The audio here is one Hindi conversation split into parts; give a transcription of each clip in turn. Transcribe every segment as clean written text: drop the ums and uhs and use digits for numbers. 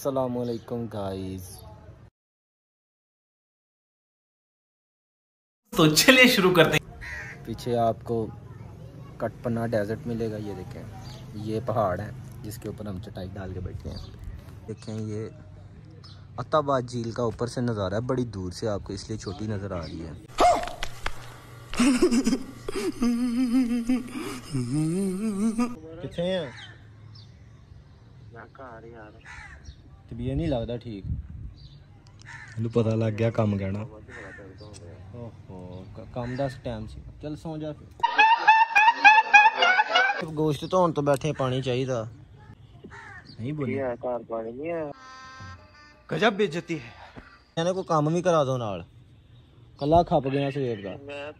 अस्सलामुअलैकुम गाइस। तो चलिए शुरू करते हैं। पीछे आपको कटपना डेजर्ट मिलेगा। ये देखें, ये पहाड़ है जिसके ऊपर हम चटाई डाल के बैठे हैं। देखें, ये अत्ताबाद झील का ऊपर से नज़ारा है, बड़ी दूर से आपको इसलिए छोटी नज़र आ रही है। कितने हैं? तबीयत नहीं लगता ठीक। पता लग गया काम कहना। ओहो, काम दस टाइम से। चल सो जा फिर। गोश्त धोन तो बैठे पानी चाहिए नहीं बोली। गजब बेइज्जती है। मैंने को काम भी करा दो नाल। कला खप गया सवेर का।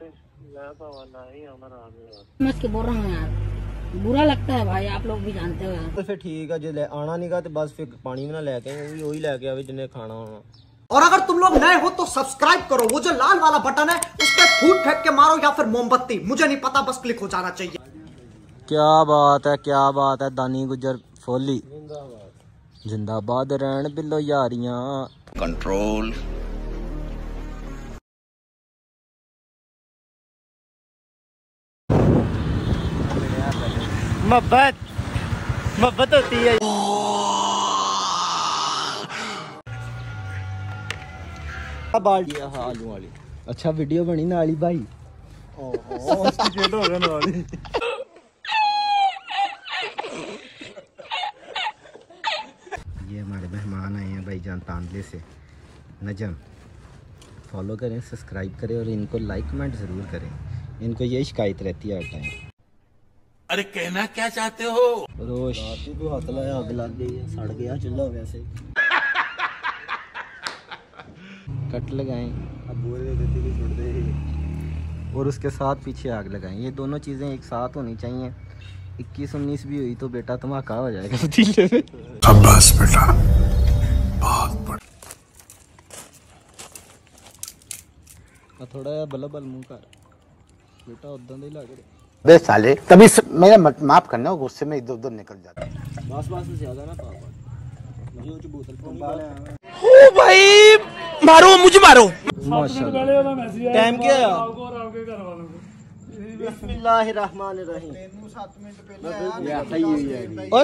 मत के बोल रहा हूँ यार, बुरा लगता है भाई, आप लोग भी जानते हो। तो फिर ठीक है, जो आना नहीं गा तो बस फिर पानी भी ना लेके वही लेके आवे जिन्हें खाना होना। और अगर तुम लोग नए हो तो सब्सक्राइब करो, वो जो लाल वाला बटन है उस पर फूट फेंक के मारो या फिर मोमबत्ती, मुझे नहीं पता, बस क्लिक हो जाना चाहिए। क्या बात है, क्या बात है। दानी गुजर फोली जिंदाबाद रहन बिल्लो यारियां। कंट्रोल। मोहब्बत होती है। बाल्टी आलू वाली। अच्छा वीडियो बनी नाली भाई। ये हमारे मेहमान आए हैं भाईजान तांदले से, नजम। फॉलो करें, सब्सक्राइब करें और इनको लाइक कमेंट ज़रूर करें। इनको ये शिकायत रहती है हर टाइम। अरे कहना क्या चाहते हो? रोश को हाथ लाया, आग लग गई है, सड़ गया चूल्हा वैसे। कट लगाएं, अब बोल रहे थे कि छोड़ दे, और उसके साथ पीछे आग लगाएं। ये दोनों चीज़ें एक साथ होनी चाहिए। 21-19 भी हुई तो बेटा धमाका हो जाएगा पतीले में। शाबाश बेटा, बहुत बढ़िया। थोड़ा बल्ला बल मुंह कर बेटा, उधर नहीं लग रहे बे साले। तभी मेरा माफ करना, गुस्से में इधर उधर निकल जाता है। बस ज्यादा ना पापा, मुझे वो बोतल पानी ओ भाई, मारो मुझे मारो। माशाल्लाह। टाइम क्या है? बिस्मिल्लाहिर्रहमानिर्रहीम। 7 मिनट पहले।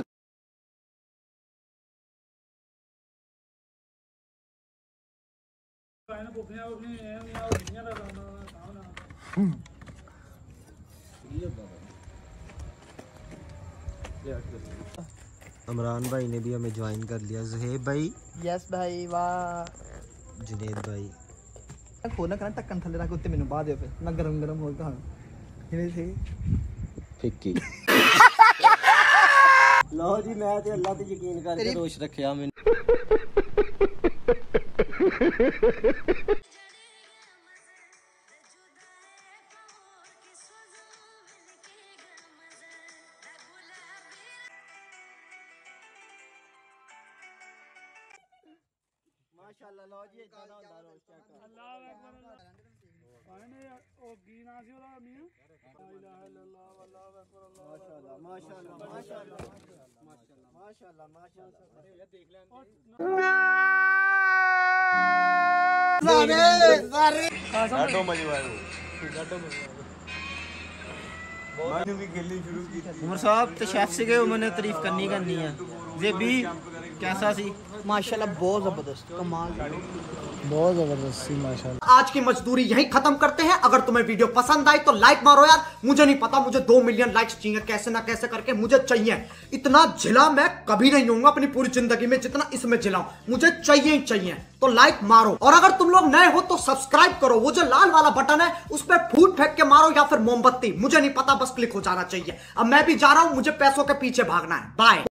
इमरान भाई ने भी हमें ज्वाइन कर लिया। ज़ुहैब भाई। यस भाई, वाह। जुनेद भाई। खोना करना टक्कन थले रख उत्ते मेनू बादे पे मैं गरम गरम हो कहां जिवें थे फिक्की। लो जी, मैं ते अल्लाह ते यकीन करके रोश रखया मैंने। माशाल्लाह। लो जी, इतना होंदा रोश चेक कर। अल्लाह अकबर। आने ओ गीना सी ओदा मियां। ला इलाहा इल्लल्लाह वल्लाहु अकबर। माशाल्लाह माशाल्लाह माशाल्लाह माशाल्लाह माशाल्लाह माशाल्लाह। ये देख ले सारे काटो मजे वाले, काटो मजे वाले। मैंने भी खेलनी शुरू की। उमर साहब तो शेफ से गए, उन्होंने तारीफ करनी है। जेबी कैसा सी? माशाल्लाह बहुत जबरदस्त, कमाल, बहुत जबरदस्त सी माशाल्लाह। आज की मजदूरी यहीं खत्म करते हैं। अगर तुम्हें वीडियो पसंद आई तो लाइक मारो यार, मुझे नहीं पता, मुझे 2 मिलियन लाइक्स चाहिए, कैसे ना कैसे करके मुझे चाहिए। इतना जिला मैं कभी नहीं होऊंगा अपनी पूरी जिंदगी में जितना इसमें जिलाऊं, मुझे चाहिए ही चाहिए। तो लाइक मारो, और अगर तुम लोग नए हो तो सब्सक्राइब करो, वो जो लाल वाला बटन है उस पर फूट फेंक के मारो या फिर मोमबत्ती, मुझे नहीं पता, बस क्लिक हो जाना चाहिए। अब मैं भी जा रहा हूं, मुझे पैसों के पीछे भागना है। बाय।